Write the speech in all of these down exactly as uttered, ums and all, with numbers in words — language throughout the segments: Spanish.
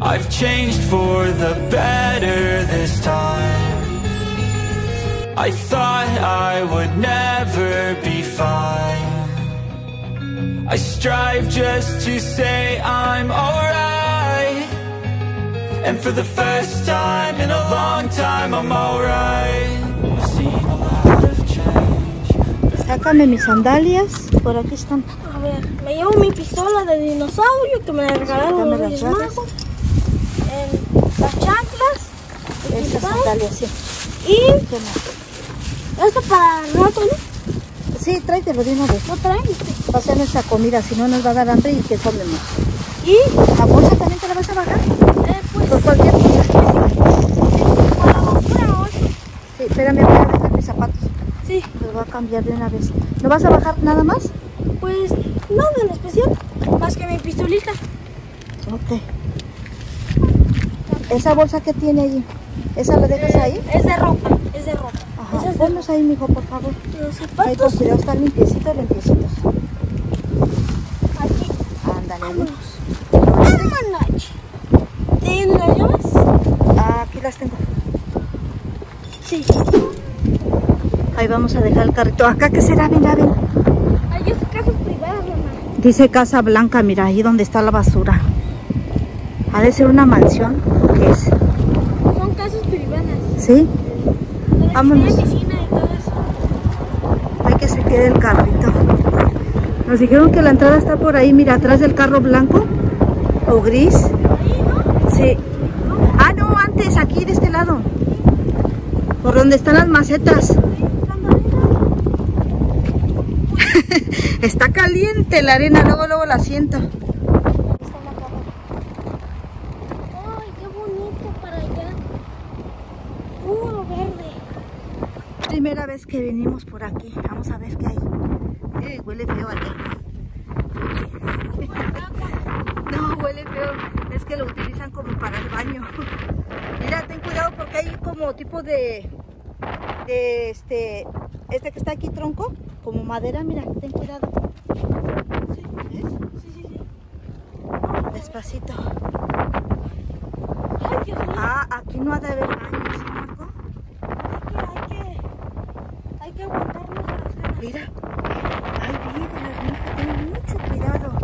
I've changed for the better this time. I thought I would never be fine. I strive just to say I'm alright. And for the first time in a long time I'm alright. I've seen a lot of change. Sácame mis sandalias, por aquí están. A ver, me llevo mi pistola de dinosaurio que me la regalaron los Reyes Magos. Eh, las chanclas. Estas sandalias, sí. Y esto para rato, ¿no? Sí, tráetelo de una vez. ¿No traes? Va a ser nuestra comida, si no nos va a dar hambre y que comemos. ¿Y la bolsa también te la vas a bajar? Eh, pues, por cualquier cosa. ¿Para la basura o eso? Sí, espérame, voy a dejar mis zapatos. Sí. Los voy a cambiar de una vez. ¿No vas a bajar nada más? Pues nada en especial, más que mi pistolita. Ok. ¿Esa bolsa que tiene ahí? ¿Esa la dejas Eh, ahí? Es de ropa, es de ropa. Ajá, Es de ponlos ahí, mijo, por favor. los Ahí con zapatos. cuidado, están limpiecitos, limpiecitos. Aquí. Ándale. Vámonos. Vámonos. ¿Tienes las llaves? Ah, aquí las tengo. Sí. Ahí vamos a dejar el carrito. ¿Acá qué será? Mira, ven. Ahí es casa privada, mamá. Dice Casa Blanca, mira, ahí donde está la basura. Ha de ser una mansión. ¿Qué es? Son casas privadas. ¿Sí? Vámonos. Tiene piscina y todo eso. Hay que se quede el carrito. Nos dijeron que la entrada está por ahí, mira, atrás del carro blanco o gris. Ahí, ¿no? Sí. Ah, no, antes, aquí de este lado. Por donde están las macetas. Está caliente la arena, luego, luego la siento. Ay, qué bonito para allá. Puro verde. Primera vez que venimos por aquí. Vamos a ver qué hay. Eh, huele feo allá. No, huele feo. Es que lo utilizan como para el baño. Mira, ten cuidado porque hay como tipo de... de este... este que está aquí, tronco. Como madera, mira, ten cuidado. ¿Sí? ¿Ves? Sí, sí, sí. Despacito. Ay, Dios mío. Ah, aquí no ha de haber baño, ¿sí, Marco? Hay que, hay que aguantarnos las ganas. Mira. Hay vidrios, mijo, ten mucho cuidado.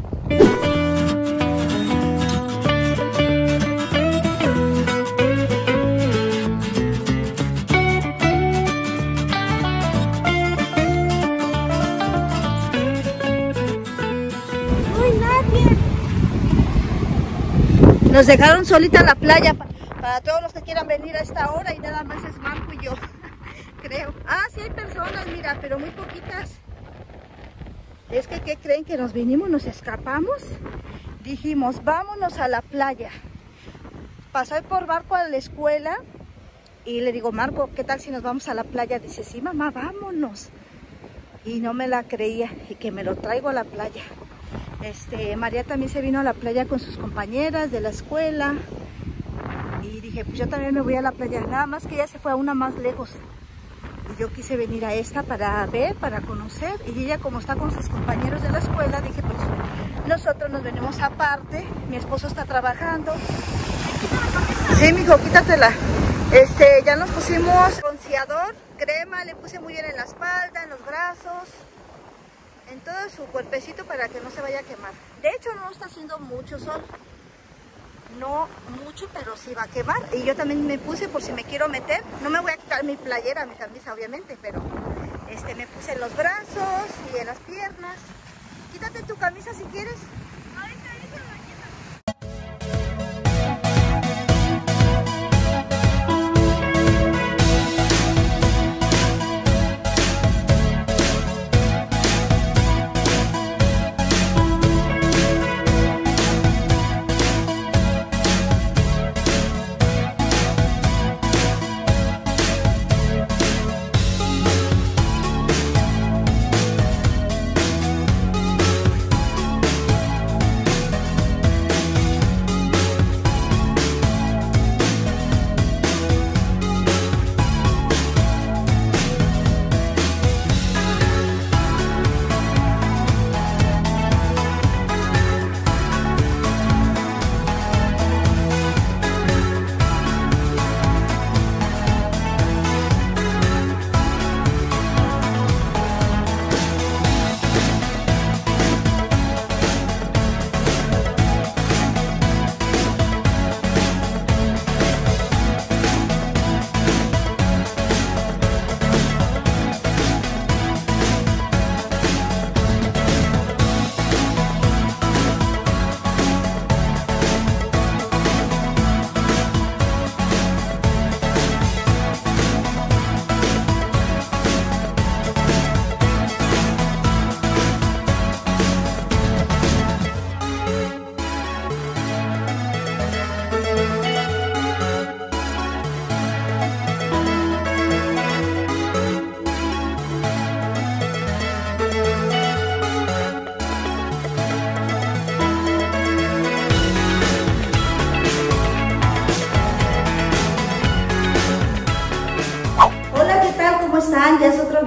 No hay nadie. Nos dejaron solita la playa pa- para todos los que quieran venir a esta hora y nada más es Marco y yo, creo. Ah, sí hay personas, mira, pero muy poquitas. Es que, ¿qué creen? Que nos vinimos, nos escapamos. Dijimos, vámonos a la playa. Pasó por barco a la escuela y le digo, Marco, ¿qué tal si nos vamos a la playa? Dice, sí, mamá, vámonos. Y no me la creía y que me lo traigo a la playa. Este, María también se vino a la playa con sus compañeras de la escuela. Y dije, pues yo también me voy a la playa. Nada más que ella se fue a una más lejos. Y yo quise venir a esta para ver, para conocer. Y ella, como está con sus compañeros de la escuela, dije, pues nosotros nos venimos aparte. Mi esposo está trabajando. Sí, mijo, quítatela. Este, ya nos pusimos bronceador, crema, le puse muy bien en la espalda, en los brazos, en todo su cuerpecito para que no se vaya a quemar. De hecho, no está haciendo mucho sol. No mucho, pero sí va a quemar. Y yo también me puse por si me quiero meter. No me voy a quitar mi playera, mi camisa, obviamente, pero este, me puse en los brazos y en las piernas. Quítate tu camisa si quieres.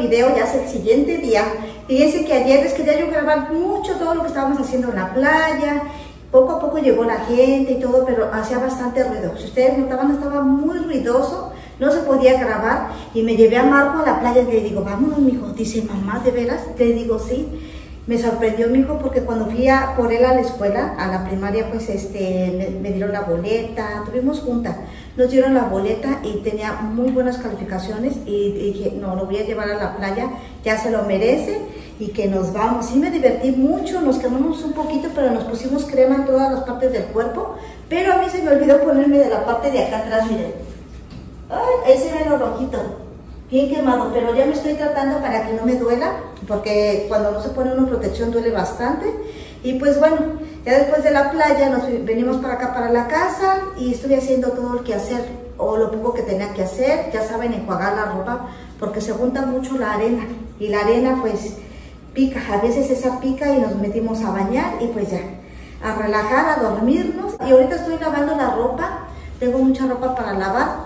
video, ya es el siguiente día. Fíjense que ayer les quería yo grabar mucho todo lo que estábamos haciendo en la playa. Poco a poco llegó la gente y todo, pero hacía bastante ruido. Si ustedes notaban, estaba muy ruidoso, no se podía grabar. Y me llevé a Marco a la playa y le digo, vámonos, mijo. Dice, mamá, ¿de veras? Le digo, sí. Me sorprendió mi hijo porque cuando fui a, por él a la escuela, a la primaria, pues este, me, me dieron la boleta, tuvimos junta, nos dieron la boleta y tenía muy buenas calificaciones y, y dije, no, lo voy a llevar a la playa, ya se lo merece y que nos vamos. Sí me divertí mucho, nos quemamos un poquito, pero nos pusimos crema en todas las partes del cuerpo, pero a mí se me olvidó ponerme de la parte de acá atrás, miren. Ay, ese era el rojito. Bien quemado, pero ya me estoy tratando para que no me duela, porque cuando no se pone una protección duele bastante. Y pues bueno, ya después de la playa nos venimos para acá, para la casa, y estoy haciendo todo el que hacer, o lo poco que tenía que hacer. Ya saben, enjuagar la ropa, porque se junta mucho la arena, y la arena pues pica, a veces esa pica y nos metimos a bañar, y pues ya, a relajar, a dormirnos. Y ahorita estoy lavando la ropa, tengo mucha ropa para lavar.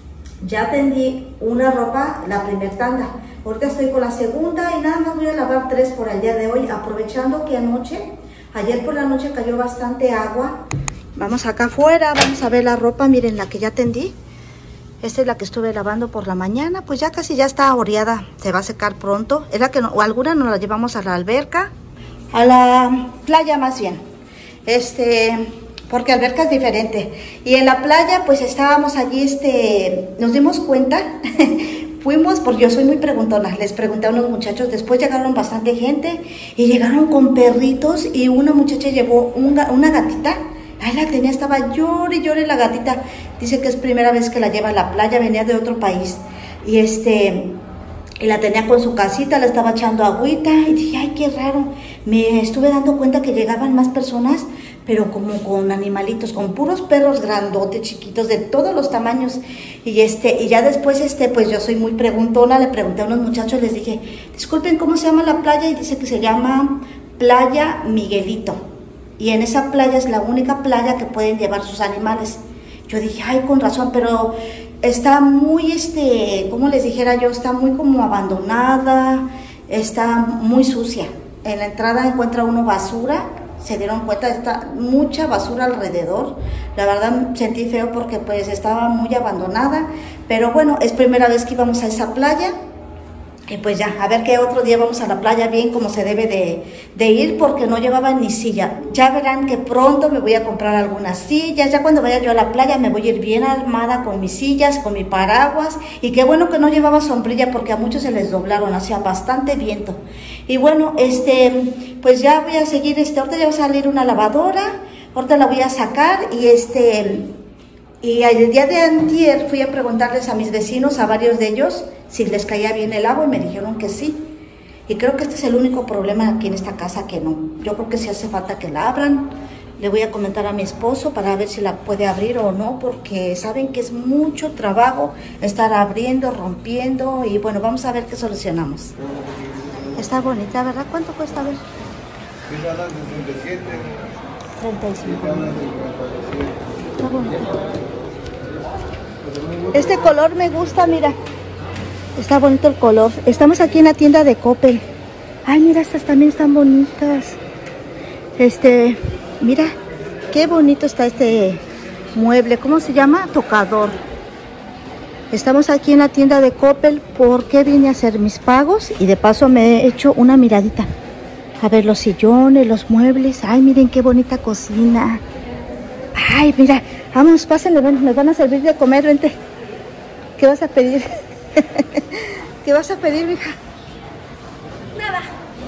Ya tendí una ropa, la primer tanda. Ahorita estoy con la segunda y nada más voy a lavar tres por el día de hoy, aprovechando que anoche, ayer por la noche cayó bastante agua. Vamos acá afuera, vamos a ver la ropa, miren la que ya tendí. Esta es la que estuve lavando por la mañana, pues ya casi ya está oreada, se va a secar pronto. Es la que no, o alguna nos la llevamos a la alberca, a la playa más bien. Este... porque alberca es diferente. Y en la playa, pues estábamos allí, este, nos dimos cuenta, fuimos, porque yo soy muy preguntona, les pregunté a unos muchachos, después llegaron bastante gente, y llegaron con perritos, y una muchacha llevó un, una gatita, ahí la tenía, estaba llore y llore la gatita, dice que es primera vez que la lleva a la playa, venía de otro país, y este... y la tenía con su casita, le estaba echando agüita, y dije, ay, qué raro. Me estuve dando cuenta que llegaban más personas, pero como con animalitos, con puros perros grandotes, chiquitos, de todos los tamaños. Y este, y ya después, este, pues yo soy muy preguntona, le pregunté a unos muchachos, les dije, disculpen, ¿cómo se llama la playa? Y dice que se llama Playa Miguelito. Y en esa playa es la única playa que pueden llevar sus animales. Yo dije, ay, con razón, pero... está muy, este, como les dijera yo, está muy como abandonada, está muy sucia. En la entrada encuentra uno basura, se dieron cuenta, está mucha basura alrededor. La verdad sentí feo porque pues estaba muy abandonada, pero bueno, es primera vez que íbamos a esa playa. Y pues ya, a ver qué otro día vamos a la playa bien como se debe de, de ir, porque no llevaba ni silla. Ya verán que pronto me voy a comprar algunas sillas. Ya cuando vaya yo a la playa me voy a ir bien armada con mis sillas, con mi paraguas. Y qué bueno que no llevaba sombrilla porque a muchos se les doblaron, hacía bastante viento. Y bueno, este, pues ya voy a seguir, este, ahorita ya va a salir una lavadora, ahorita la voy a sacar y este... y el día de antier fui a preguntarles a mis vecinos, a varios de ellos, si les caía bien el agua y me dijeron que sí. Y creo que este es el único problema aquí en esta casa que no. Yo creo que sí hace falta que la abran. Le voy a comentar a mi esposo para ver si la puede abrir o no, porque saben que es mucho trabajo estar abriendo, rompiendo y bueno, vamos a ver qué solucionamos. Está bonita, ¿verdad? ¿Cuánto cuesta? A ver. treinta y cinco. Está bonito. Este color me gusta, mira. Está bonito el color. Estamos aquí en la tienda de Coppel. Ay, mira, estas también están bonitas. Este, mira, qué bonito está este mueble. ¿Cómo se llama? Tocador. Estamos aquí en la tienda de Coppel porque vine a hacer mis pagos y de paso me he hecho una miradita. A ver los sillones, los muebles. Ay, miren qué bonita cocina. Ay, mira, vámonos, pásenle, ven, nos van a servir de comer, vente. ¿Qué vas a pedir? ¿Qué vas a pedir, mija? Nada.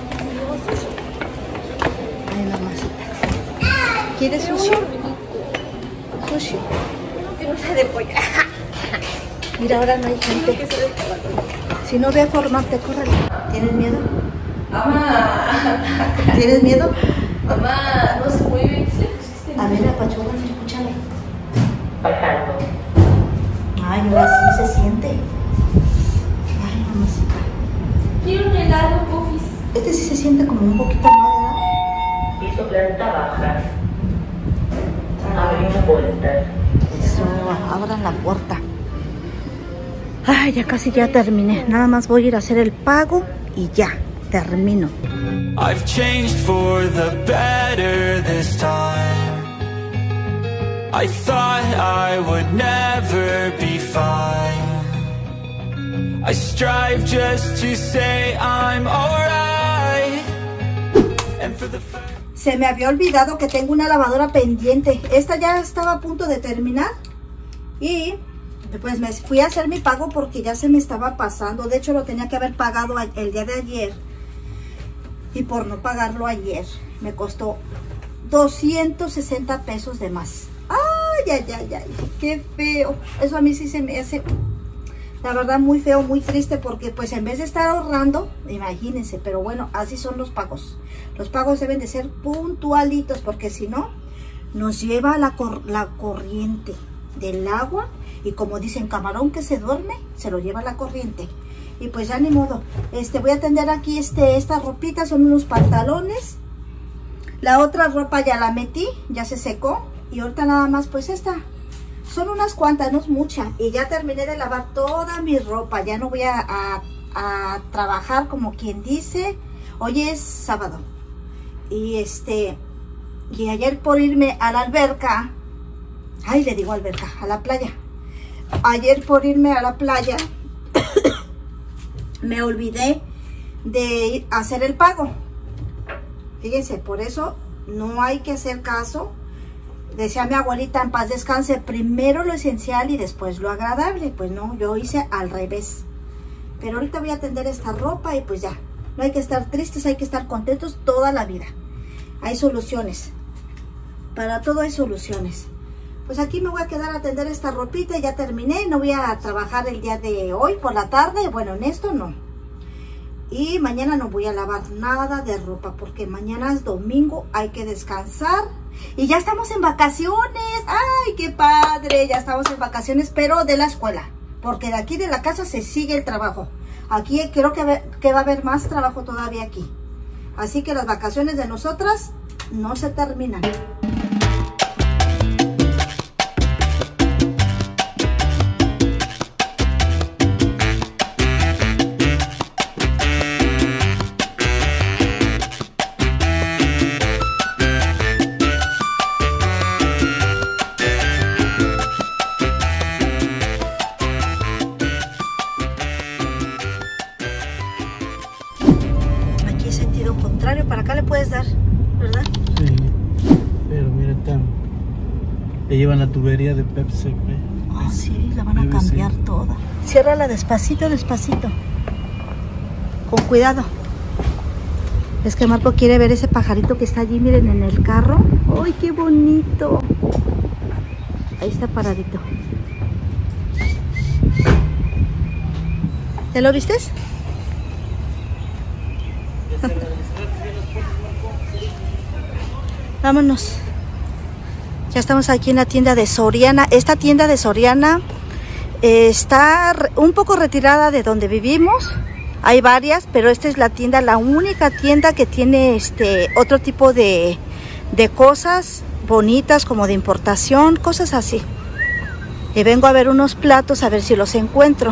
Ay, mamacita. ¿Quieres sushi? Sushi. Que no sea de pollo. Mira, ahora no hay gente. Si no, ve a formarte, córrele. ¿Tienes miedo? Mamá. ¿Tienes miedo? Mamá, no se mueve. A ver, apachurra, escúchale. Ay, ahora sí se siente. Ay, mamacita. Quiero un helado, Pufis. Este sí se siente como un poquito más, ¿verdad? Piso planta baja. Abriendo puertas. Eso, abran la puerta. Ay, ya casi ya terminé. Nada más voy a ir a hacer el pago y ya, termino. I've changed for the better this time. I thought I would never be fine. I strive just to say I'm alright. And for the Se me había olvidado que tengo una lavadora pendiente. Esta ya estaba a punto de terminar. Y pues me fui a hacer mi pago porque ya se me estaba pasando. De hecho lo tenía que haber pagado el día de ayer. Y por no pagarlo ayer me costó doscientos sesenta pesos de más. Ay, ay, ay, ay, qué feo. Eso a mí sí se me hace, la verdad, muy feo, muy triste, porque pues en vez de estar ahorrando, imagínense, pero bueno, así son los pagos. Los pagos deben de ser puntualitos, porque si no, nos lleva la, cor la corriente del agua. Y como dicen, camarón que se duerme, se lo lleva la corriente. Y pues ya ni modo. Este, voy a tender aquí este, estas ropitas, son unos pantalones. La otra ropa ya la metí, ya se secó. Y ahorita nada más pues esta. Son unas cuantas, no es mucha. Y ya terminé de lavar toda mi ropa. Ya no voy a, a, a trabajar como quien dice. Hoy es sábado. Y este, y ayer por irme a la alberca. Ay, le digo alberca, a la playa. Ayer por irme a la playa. Me olvidé de hacer el pago. Fíjense, por eso no hay que hacer caso. Decía mi abuelita, en paz descanse, primero lo esencial y después lo agradable. Pues no, yo hice al revés. Pero ahorita voy a tender esta ropa y pues ya. No hay que estar tristes, hay que estar contentos toda la vida. Hay soluciones. Para todo hay soluciones. Pues aquí me voy a quedar a tender esta ropita y ya terminé. No voy a trabajar el día de hoy por la tarde. Bueno, en esto no. Y mañana no voy a lavar nada de ropa porque mañana es domingo. Hay que descansar. Y ya estamos en vacaciones. ¡Ay, qué padre! Ya estamos en vacaciones, pero de la escuela. Porque de aquí de la casa se sigue el trabajo. Aquí creo que, que va a haber más trabajo todavía aquí. Así que las vacaciones de nosotras no se terminan. Para acá le puedes dar, ¿verdad? Sí, pero mira, tan... le llevan la tubería de Pepsi. Oh, sí, la van a cambiar toda. Ciérrala despacito, despacito. Con cuidado. Es que Marco quiere ver ese pajarito que está allí, miren, en el carro. ¡Ay, qué bonito! Ahí está paradito. ¿Ya lo vistes? Vámonos. Ya estamos aquí en la tienda de Soriana. Esta tienda de Soriana eh, está un poco retirada de donde vivimos. Hay varias, pero esta es la tienda, la única tienda que tiene este otro tipo de, de cosas bonitas, como de importación, cosas así. Y vengo a ver unos platos, a ver si los encuentro.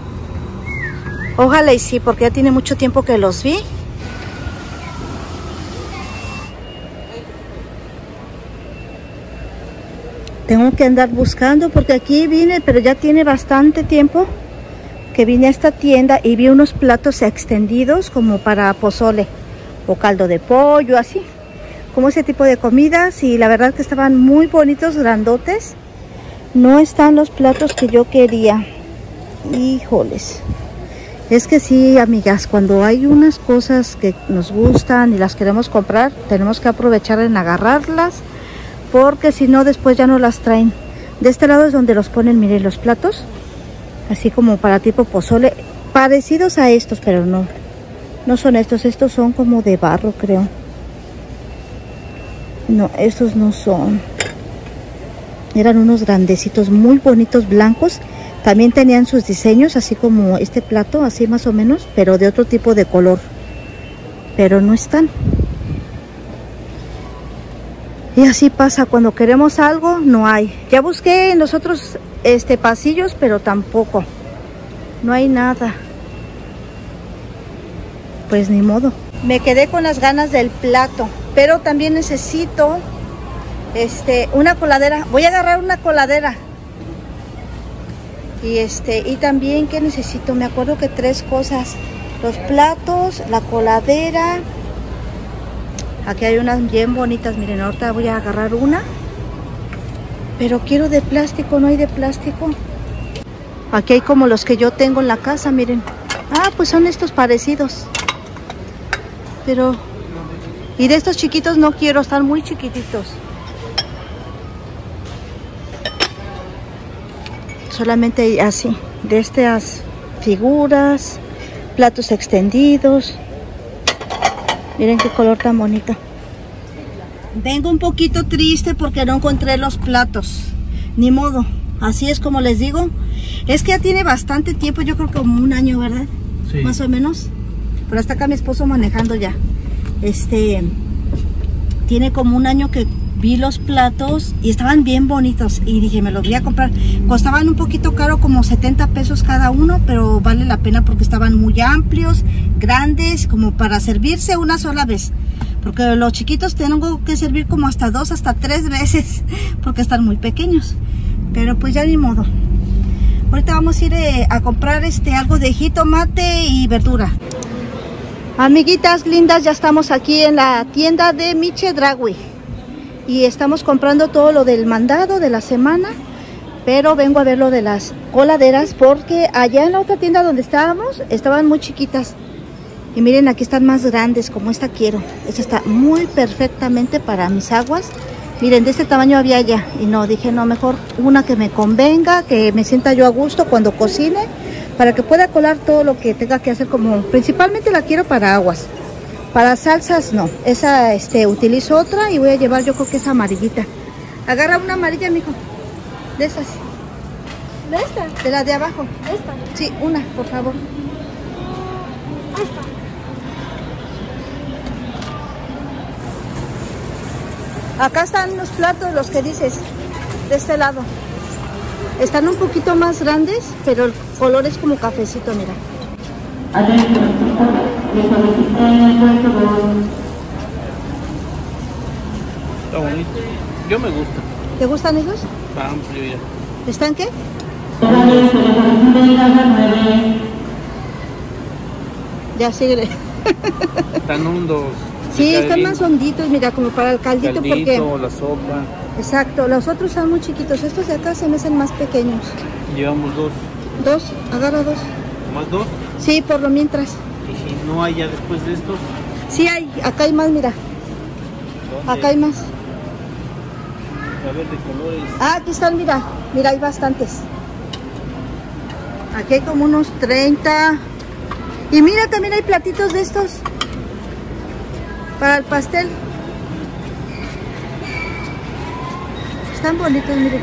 Ojalá y sí, porque ya tiene mucho tiempo que los vi. Tengo que andar buscando porque aquí vine, pero ya tiene bastante tiempo que vine a esta tienda y vi unos platos extendidos como para pozole o caldo de pollo, así, como ese tipo de comidas, y la verdad que estaban muy bonitos, grandotes. No están los platos que yo quería. Híjoles. Es que sí, amigas, cuando hay unas cosas que nos gustan y las queremos comprar, tenemos que aprovechar en agarrarlas, porque si no después ya no las traen. De este lado es donde los ponen, miren, los platos, así como para tipo pozole, parecidos a estos, pero no, no son estos, estos son como de barro, creo. No, estos no son. Eran unos grandecitos, muy bonitos, blancos. También tenían sus diseños, así como este plato, así más o menos, pero de otro tipo de color. Pero no están. Y así pasa, cuando queremos algo, no hay. Ya busqué en los otros este, pasillos, pero tampoco. No hay nada. Pues ni modo. Me quedé con las ganas del plato, pero también necesito este una coladera. Voy a agarrar una coladera. Y este y también que necesito, me acuerdo que tres cosas: los platos, la coladera. Aquí hay unas bien bonitas, miren, ahorita voy a agarrar una. Pero quiero de plástico, no hay de plástico. Aquí hay como los que yo tengo en la casa, miren. Ah, pues son estos parecidos. Pero... y de estos chiquitos no quiero, están muy chiquititos. Solamente así, de estas figuras, platos extendidos. Miren qué color tan bonito. Vengo un poquito triste porque no encontré los platos. Ni modo, así es como les digo. Es que ya tiene bastante tiempo, yo creo que como un año, ¿verdad? Sí. Más o menos. Pero hasta acá mi esposo manejando ya. Este, tiene como un año que vi los platos y estaban bien bonitos. Y dije, me los voy a comprar. Costaban un poquito caro, como setenta pesos cada uno, pero vale la pena porque estaban muy amplios, grandes, como para servirse una sola vez. Porque los chiquitos tengo que servir como hasta dos, hasta tres veces, porque están muy pequeños. Pero pues ya ni modo. Ahorita vamos a ir eh, a comprar este algo de jitomate y verdura. Amiguitas lindas, ya estamos aquí en la tienda de Mi Chedraui. Y estamos comprando todo lo del mandado de la semana. Pero vengo a ver lo de las coladeras porque allá en la otra tienda donde estábamos estaban muy chiquitas. Y miren, aquí están más grandes, como esta quiero. Esta está muy perfectamente para mis aguas. Miren, de este tamaño había ya. Y no, dije no, mejor una que me convenga, que me sienta yo a gusto cuando cocine, para que pueda colar todo lo que tenga que hacer. Como principalmente la quiero para aguas. Para salsas no. Esa este utilizo otra y voy a llevar, yo creo que esa amarillita. Agarra una amarilla, mijo. De esas. ¿De esta? De la de abajo. ¿Esta? Sí, una, por favor. Esta. Acá están los platos, los que dices, de este lado. Están un poquito más grandes, pero el color es como cafecito, mira. Está bonito. Yo me gusta. ¿Te gustan ellos? Está amplio ya. ¿Están qué? Ya sigue. Están hondos. Sí, están más honditos, mira, como para el caldito, Caldito, porque... la sopa. Exacto, los otros están muy chiquitos, estos de acá se me hacen más pequeños. Llevamos dos. Dos, agarra dos. ¿Más dos? Sí, por lo mientras. ¿Y si no hay ya después de estos? Sí hay, acá hay más, mira. ¿Dónde? Acá hay más. A ver, de colores. Ah, aquí están, mira, mira, hay bastantes. Aquí hay como unos treinta. Y mira, también hay platitos de estos. Para el pastel. Están bonitos, miren.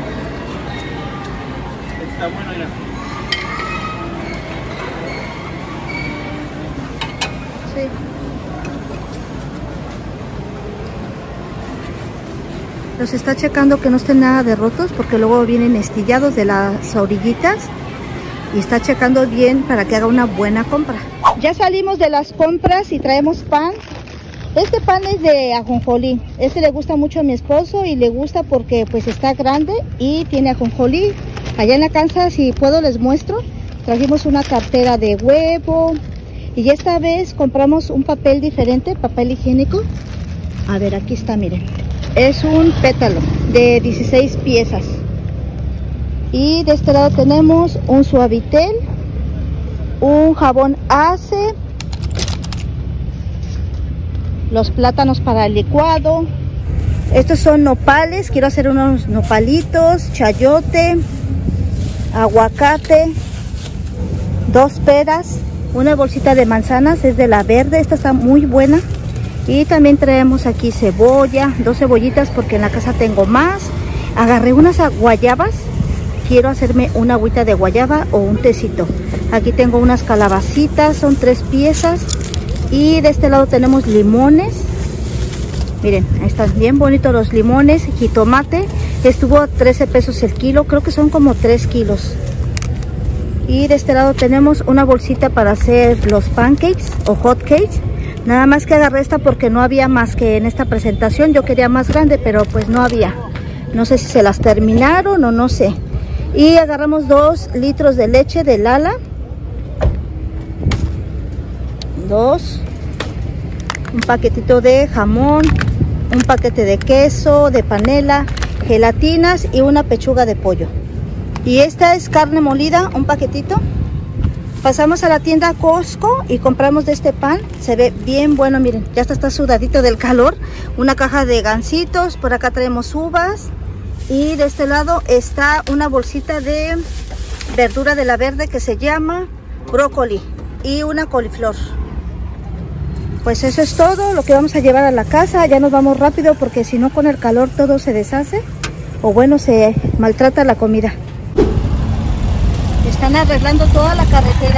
Está bueno, mira. Sí. Los está checando que no estén nada de rotos, porque luego vienen estillados de las orillitas. Y está checando bien para que haga una buena compra. Ya salimos de las compras y traemos pan. Este pan es de ajonjolí. Este le gusta mucho a mi esposo y le gusta porque pues está grande y tiene ajonjolí. Allá en la casa, si puedo les muestro. Trajimos una cartera de huevo. Y esta vez compramos un papel diferente, papel higiénico. A ver, aquí está, miren. Es un pétalo de dieciséis piezas. Y de este lado tenemos un Suavitel, un jabón Ace, los plátanos para el licuado. Estos son nopales, quiero hacer unos nopalitos, chayote, aguacate, dos peras, una bolsita de manzanas, es de la verde, esta está muy buena. Y también traemos aquí cebolla, dos cebollitas porque en la casa tengo más. Agarré unas guayabas, quiero hacerme una agüita de guayaba o un tecito. Aquí tengo unas calabacitas, son tres piezas. Y de este lado tenemos limones. Miren, ahí están bien bonitos los limones. Jitomate, estuvo a trece pesos el kilo, creo que son como tres kilos. Y de este lado tenemos una bolsita para hacer los pancakes o hot cakes. Nada más que agarré esta porque no había más que en esta presentación. Yo quería más grande, pero pues no había. No sé si se las terminaron o no sé. Y agarramos dos litros de leche de Lala. Dos. Un paquetito de jamón. Un paquete de queso, de panela, gelatinas y una pechuga de pollo. Y esta es carne molida, un paquetito. Pasamos a la tienda Costco y compramos de este pan. Se ve bien bueno, miren, ya está, está sudadito del calor. Una caja de gansitos, por acá traemos uvas. Y de este lado está una bolsita de verdura de la verde que se llama brócoli y una coliflor. Pues eso es todo lo que vamos a llevar a la casa. Ya nos vamos rápido porque si no con el calor todo se deshace. O bueno, se maltrata la comida. Están arreglando toda la carretera.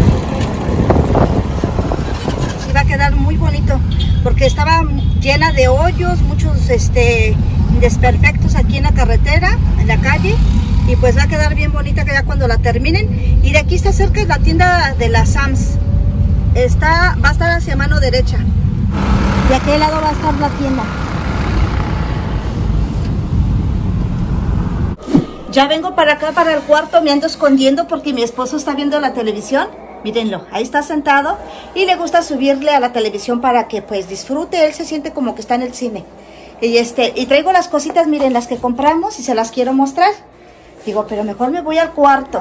Sí va a quedar muy bonito porque estaba llena de hoyos, muchos este, desperfectos aquí en la carretera, en la calle. Y pues va a quedar bien bonita que ya cuando la terminen. Y de aquí está cerca la tienda de la Sam's. Está, va a estar hacia mano derecha. De aquel lado va a estar la tienda. Ya vengo para acá, para el cuarto, me ando escondiendo porque mi esposo está viendo la televisión. Mírenlo, ahí está sentado y le gusta subirle a la televisión para que pues disfrute. Él se siente como que está en el cine. Y, este, y traigo las cositas, miren, las que compramos y se las quiero mostrar. Digo, pero mejor me voy al cuarto.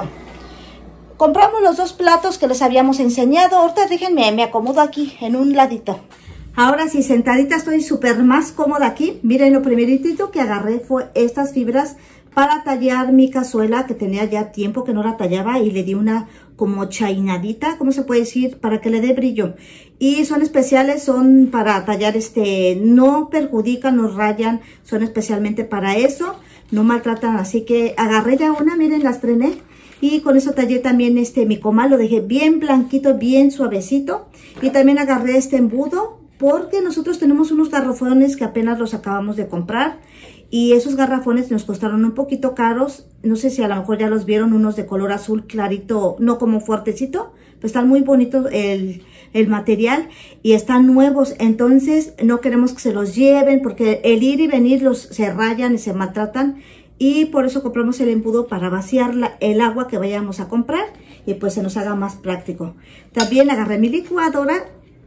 Compramos los dos platos que les habíamos enseñado. Ahorita déjenme, me acomodo aquí en un ladito. Ahora sí, sentadita estoy súper más cómoda aquí. Miren, lo primerito que agarré fue estas fibras para tallar mi cazuela, que tenía ya tiempo que no la tallaba, y le di una como chainadita, ¿cómo se puede decir? Para que le dé brillo. Y son especiales, son para tallar, este, no perjudican, no rayan, son especialmente para eso, no maltratan. Así que agarré ya una, miren, la estrené. Y con eso tallé también este mi comal, lo dejé bien blanquito, bien suavecito. Y también agarré este embudo, porque nosotros tenemos unos garrafones que apenas los acabamos de comprar. Y esos garrafones nos costaron un poquito caros. No sé si a lo mejor ya los vieron, unos de color azul clarito, no como fuertecito. Pues están muy bonitos el, el material y están nuevos. Entonces no queremos que se los lleven porque el ir y venir los se rayan y se maltratan. Y por eso compramos el embudo para vaciar la, el agua que vayamos a comprar. Y pues se nos haga más práctico. También agarré mi licuadora.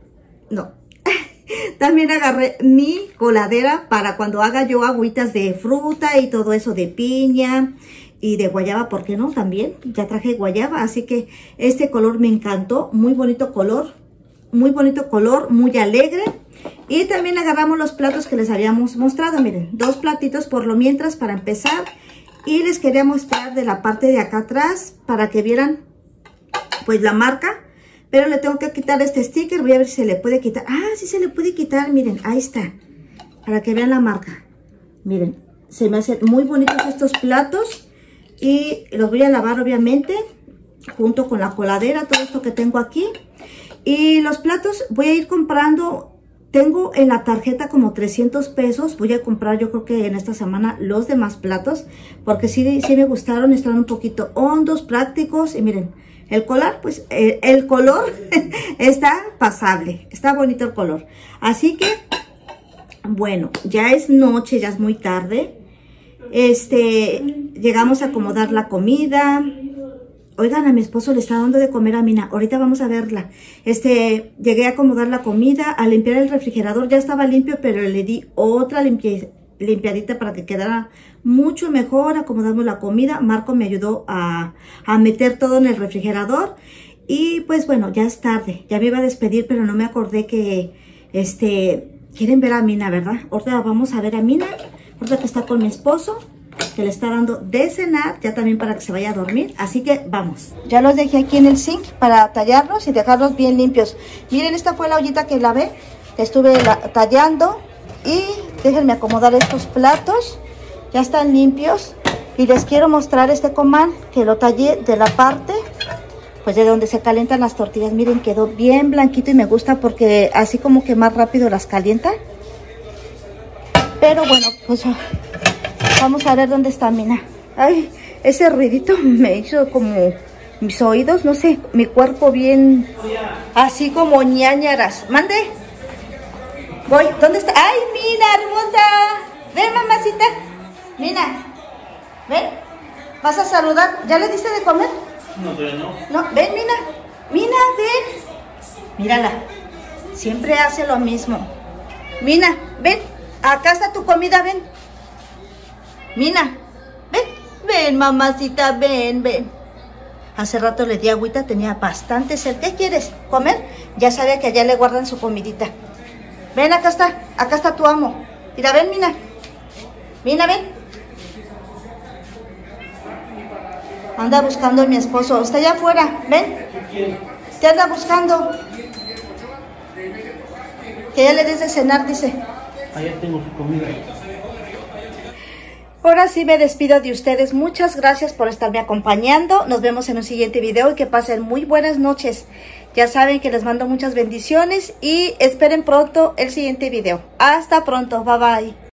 No. También agarré mi coladera para cuando haga yo agüitas de fruta y todo eso, de piña y de guayaba, ¿por qué no? También ya traje guayaba, así que este color me encantó, muy bonito color, muy bonito color, muy alegre. Y también agarramos los platos que les habíamos mostrado, miren, dos platitos por lo mientras para empezar. Y les quería mostrar de la parte de acá atrás para que vieran pues la marca. Pero le tengo que quitar este sticker. Voy a ver si se le puede quitar. Ah, sí se le puede quitar. Miren, ahí está. Para que vean la marca. Miren, se me hacen muy bonitos estos platos. Y los voy a lavar obviamente. Junto con la coladera. Todo esto que tengo aquí. Y los platos voy a ir comprando. Tengo en la tarjeta como trescientos pesos. Voy a comprar yo creo que en esta semana los demás platos. Porque sí, sí me gustaron. Están un poquito hondos, prácticos. Y miren. El color, pues, el, el color está pasable. Está bonito el color. Así que, bueno, ya es noche, ya es muy tarde. Este, llegamos a acomodar la comida. Oigan, a mi esposo le está dando de comer a Mina. Ahorita vamos a verla. Este, llegué a acomodar la comida, a limpiar el refrigerador. Ya estaba limpio, pero le di otra limpieza. limpiadita para que quedara mucho mejor. Acomodamos la comida. Marco me ayudó a, a meter todo en el refrigerador. Y pues bueno, ya es tarde. Ya me iba a despedir, pero no me acordé que este quieren ver a Mina, ¿verdad? Ahorita vamos a ver a Mina. Ahorita que está con mi esposo, que le está dando de cenar, ya también para que se vaya a dormir. Así que vamos. Ya los dejé aquí en el zinc para tallarlos y dejarlos bien limpios. Miren, esta fue la ollita que lavé. Estuve la, tallando. Y déjenme acomodar estos platos. Ya están limpios. Y les quiero mostrar este comal que lo tallé de la parte, pues de donde se calientan las tortillas. Miren, quedó bien blanquito y me gusta porque así como que más rápido las calientan. Pero bueno, pues vamos a ver dónde está Mina. Ay, ese ruidito me hizo como mis oídos, no sé, mi cuerpo bien, así como ñañaras. Mande. Voy, ¿dónde está? ¡Ay, Mina, hermosa! Ven, mamacita. Mina, ven. ¿Vas a saludar? ¿Ya le diste de comer? No, todavía no. No, ven, Mina. Mina, ven. Mírala. Siempre hace lo mismo. Mina, ven. Acá está tu comida, ven. Mina, ven. Ven, mamacita, ven, ven. Hace rato le di agüita, tenía bastante sed. ¿Qué quieres? ¿Comer? Ya sabía que allá le guardan su comidita. Ven, acá está. Acá está tu amo. Mira, ven, Mina. Mina, ven. Anda buscando a mi esposo. Está allá afuera. Ven. Te anda buscando. Que ya le des de cenar, dice. Allá tengo su comida. Ahora sí me despido de ustedes. Muchas gracias por estarme acompañando. Nos vemos en un siguiente video y que pasen muy buenas noches. Ya saben que les mando muchas bendiciones y esperen pronto el siguiente video. Hasta pronto. Bye bye.